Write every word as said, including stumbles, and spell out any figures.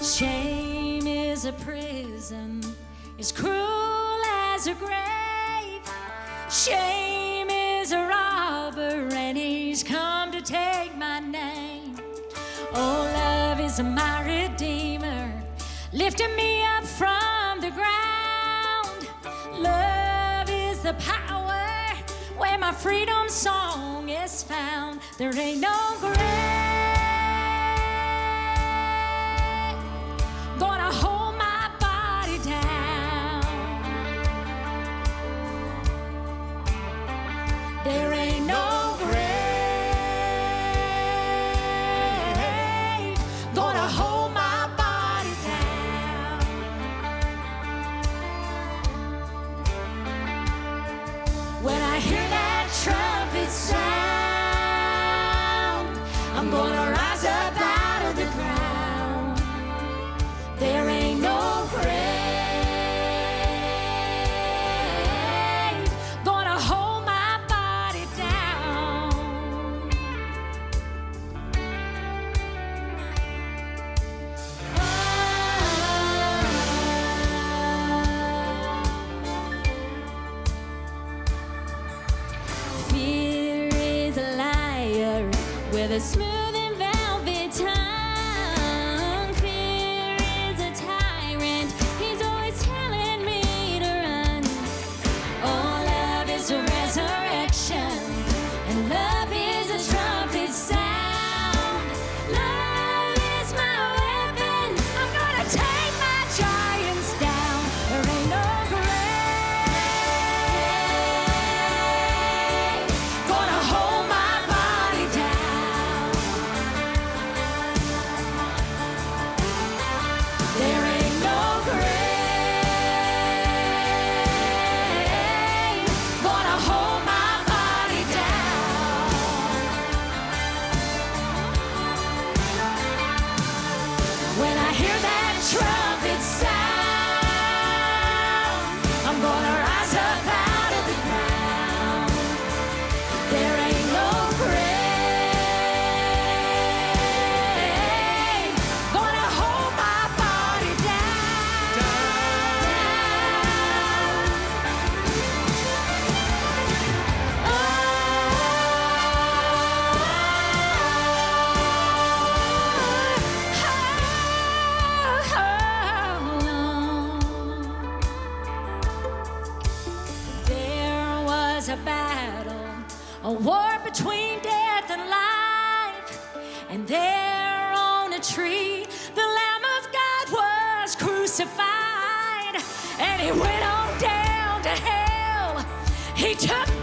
Shame is a prison, as cruel as a grave. Shame is a robber, and he's come to take my name. Oh, love is my redeemer, lifting me up from the ground. Love is the power where my freedom song is found. There ain't no grave gonna hold my body down. There ain't no grave gonna hold my body down. When I hear that trumpet sound, I'm gonna rise up out of the ground. There ain't no grave gonna hold my body down. Oh. Fear is a liar with a smooth and velvet tongue. Fear is a tyrant, he's always telling me to run. Oh, love is a resurrection, and love is a trumpet sound. Love is my weapon, I'm gonna take my giants down. There ain't no grave gonna hold my body down. There ain't no grave gonna hold my body down. When I hear that trumpet sound, I'm gonna rise up out of the ground. There ain't no grave gonna hold my body down. Oh, there was a battle, a war between death and life, and there on a tree the Lamb of God was crucified, and he went on down to hell. He took